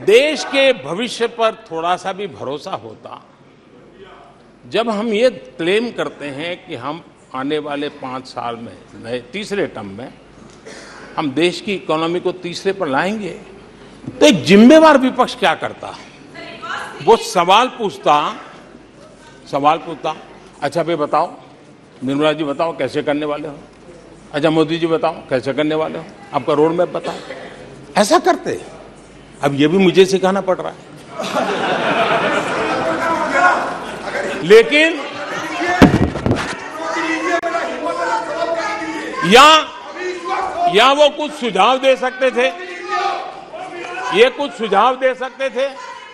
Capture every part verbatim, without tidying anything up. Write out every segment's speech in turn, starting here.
देश के भविष्य पर थोड़ा सा भी भरोसा होता जब हम ये क्लेम करते हैं कि हम आने वाले पांच साल में नए तीसरे टर्म में हम देश की इकोनॉमी को तीसरे पर लाएंगे, तो एक जिम्मेवार विपक्ष क्या करता? वो सवाल पूछता सवाल पूछता अच्छा भाई बताओ, निर्मला जी बताओ कैसे करने वाले हो, अच्छा मोदी जी बताओ कैसे करने वाले हो, आपका रोड मैप बताओ। ऐसा करते। अब ये भी मुझे सिखाना पड़ रहा है। लेकिन या या वो कुछ सुझाव दे सकते थे, ये कुछ सुझाव दे सकते थे,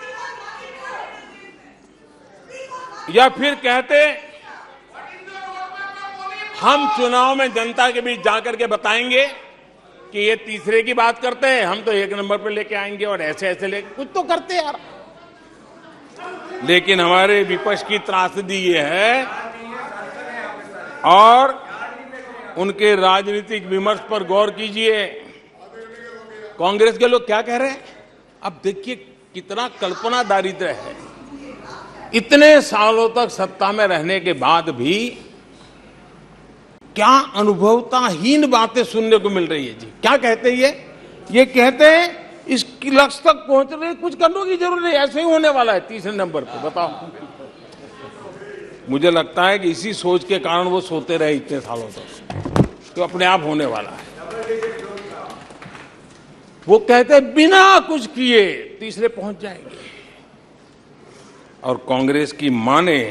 या फिर कहते हम चुनाव में जनता के बीच जाकर के बताएंगे कि ये तीसरे की बात करते हैं, हम तो एक नंबर पे लेके आएंगे और ऐसे ऐसे लेके कुछ तो करते यार। लेकिन हमारे विपक्ष की त्रासदी ये है और उनके राजनीतिक विमर्श पर गौर कीजिए। कांग्रेस के लोग क्या कह रहे हैं? अब देखिए कितना कल्पना दारिद्र्य है। इतने सालों तक सत्ता में रहने के बाद भी क्या अनुभवताहीन बातें सुनने को मिल रही है जी। क्या कहते हैं ये ये कहते हैं इस लक्ष्य तक पहुंचने कुछ करने की जरूरत नहीं, ऐसे ही होने वाला है तीसरे नंबर पे। बताओ, मुझे लगता है कि इसी सोच के कारण वो सोते रहे इतने सालों तक, तो अपने आप होने वाला है। वो कहते हैं बिना कुछ किए तीसरे पहुंच जाएंगे, और कांग्रेस की माने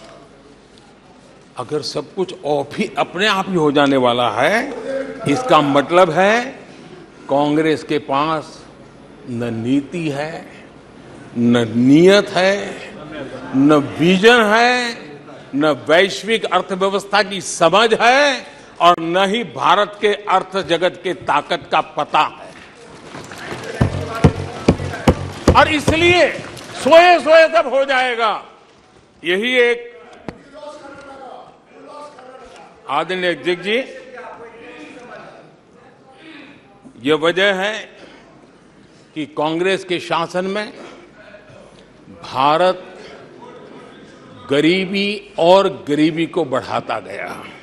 अगर सब कुछ ऑफ ही अपने आप ही हो जाने वाला है, इसका मतलब है कांग्रेस के पास न नीति है, न नियत है, न विजन है, न वैश्विक अर्थव्यवस्था की समझ है, और न ही भारत के अर्थ जगत के ताकत का पता है। और इसलिए सोए सोए सब हो जाएगा, यही एक आदरणीय अध्यक्ष जी, ये वजह है कि कांग्रेस के शासन में भारत गरीबी और गरीबी को बढ़ाता गया।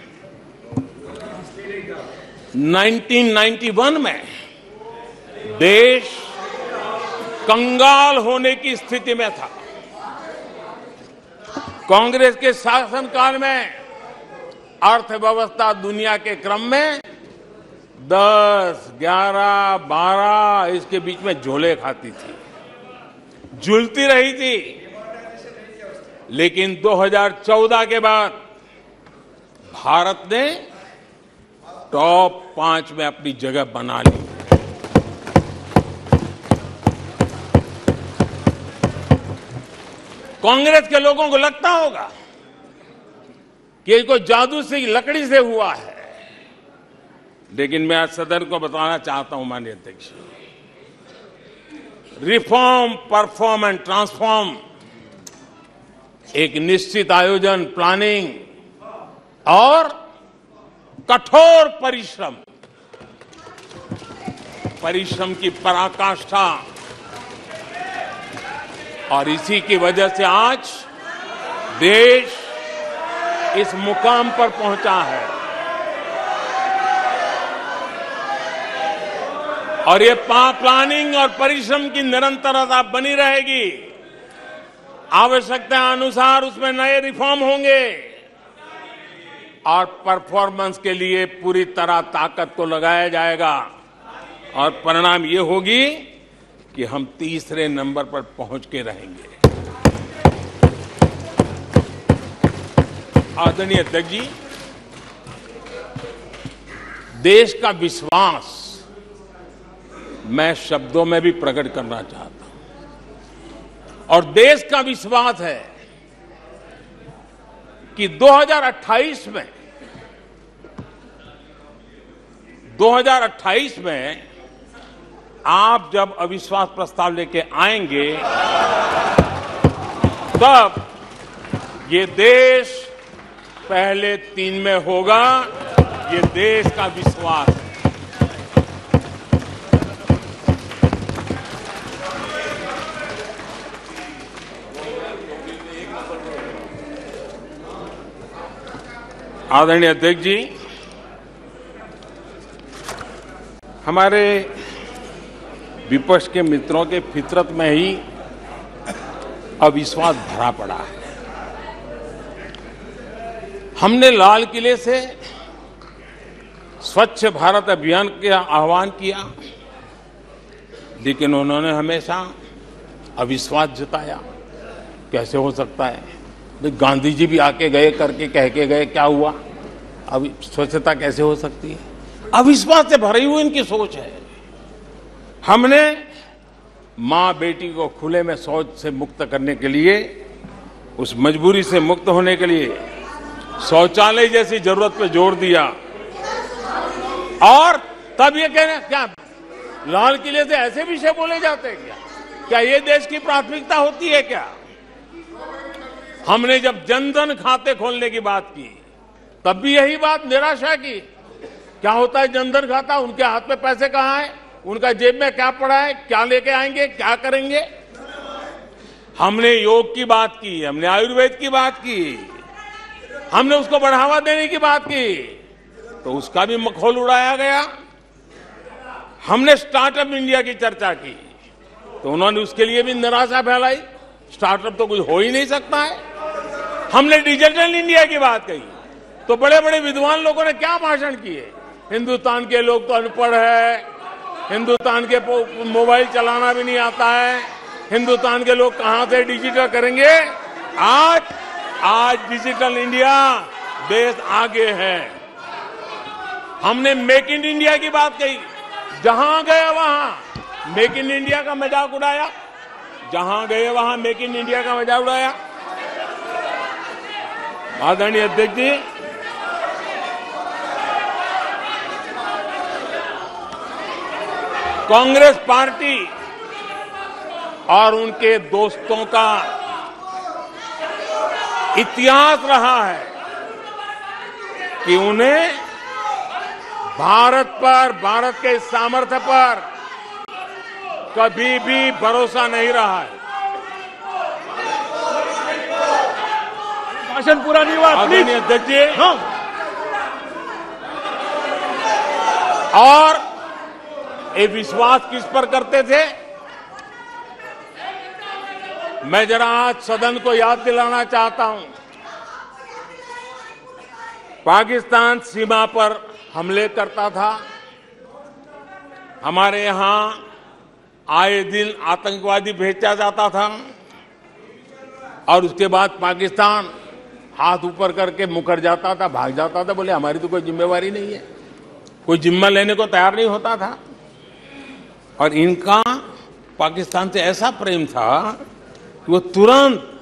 उन्नीस सौ इक्यानवे में देश कंगाल होने की स्थिति में था। कांग्रेस के शासनकाल में अर्थव्यवस्था दुनिया के क्रम में दस, ग्यारह, बारह इसके बीच में झोले खाती थी, झूलती रही थी। लेकिन दो हज़ार चौदह के बाद भारत ने टॉप पांच में अपनी जगह बना ली। कांग्रेस के लोगों को लगता होगा कि ये कोई जादू से लकड़ी से हुआ है, लेकिन मैं आज सदन को बताना चाहता हूं माननीय अध्यक्ष, रिफॉर्म, परफॉर्म एंड ट्रांसफॉर्म एक निश्चित आयोजन, प्लानिंग और कठोर परिश्रम परिश्रम की पराकाष्ठा, और इसी की वजह से आज देश इस मुकाम पर पहुंचा है। और ये प्लानिंग और परिश्रम की निरंतरता बनी रहेगी। आवश्यकता अनुसार उसमें नए रिफॉर्म होंगे और परफॉर्मेंस के लिए पूरी तरह ताकत को लगाया जाएगा, और परिणाम ये होगी कि हम तीसरे नंबर पर पहुंच के रहेंगे। आदरणीय अध्यक्ष जी, देश का विश्वास मैं शब्दों में भी प्रकट करना चाहता हूं, और देश का विश्वास है कि दो हज़ार अट्ठाईस में दो हज़ार अट्ठाईस में आप जब अविश्वास प्रस्ताव लेके आएंगे, तब ये देश पहले तीन में होगा। ये देश का विश्वास है। आदरणीय अध्यक्ष जी, हमारे विपक्ष के मित्रों के फितरत में ही अविश्वास भरा पड़ा है। हमने लाल किले से स्वच्छ भारत अभियान का आह्वान किया, लेकिन उन्होंने हमेशा अविश्वास जताया। कैसे हो सकता है? गांधी जी भी आके गए, करके कह के गए, क्या हुआ? अब स्वच्छता कैसे हो सकती है? अविश्वास से भरी हुई इनकी सोच है। हमने मां बेटी को खुले में शौच से मुक्त करने के लिए, उस मजबूरी से मुक्त होने के लिए शौचालय जैसी जरूरत पे जोर दिया। और तब ये कहना, क्या लाल किले से ऐसे विषय बोले जाते हैं क्या? क्या ये देश की प्राथमिकता होती है क्या? हमने जब जनधन खाते खोलने की बात की, तब भी यही बात निराशा की। क्या होता है जनधन खाता? उनके हाथ में पैसे कहां है? उनका जेब में क्या पड़ा है? क्या लेके आएंगे? क्या करेंगे? हमने योग की बात की, हमने आयुर्वेद की बात की, हमने उसको बढ़ावा देने की बात की, तो उसका भी मखौल उड़ाया गया। हमने स्टार्टअप इंडिया की चर्चा की, तो उन्होंने उसके लिए भी निराशा फैलाई। स्टार्टअप तो कुछ हो ही नहीं सकता है। हमने डिजिटल इंडिया की बात कही, तो बड़े बड़े विद्वान लोगों ने क्या भाषण किए। हिंदुस्तान के लोग तो अनपढ़ है, हिंदुस्तान के मोबाइल चलाना भी नहीं आता है, हिंदुस्तान के लोग कहां से डिजिटल करेंगे? आज आज डिजिटल इंडिया देश आगे है। हमने मेक इन इंडिया की बात कही, जहां गए वहां मेक इन इंडिया का मजाक उड़ाया, जहां गए वहां मेक इन इंडिया का मजाक उड़ाया। आदरणीय अध्यक्ष जी, कांग्रेस पार्टी और उनके दोस्तों का इतिहास रहा है कि उन्हें भारत पर, भारत के सामर्थ्य पर कभी भी भरोसा नहीं रहा है। भाषण पूरा नहीं हुआ। आदरणीय अध्यक्ष जी, हाँ। और ये विश्वास किस पर करते थे? मैं जरा आज सदन को याद दिलाना चाहता हूं। पाकिस्तान सीमा पर हमले करता था, हमारे यहां आए दिन आतंकवादी भेजा जाता था, और उसके बाद पाकिस्तान हाथ ऊपर करके मुकर जाता था, भाग जाता था, बोले हमारी तो कोई जिम्मेवारी नहीं है, कोई जिम्मा लेने को तैयार नहीं होता था। और इनका पाकिस्तान से ऐसा प्रेम था कि वो तुरंत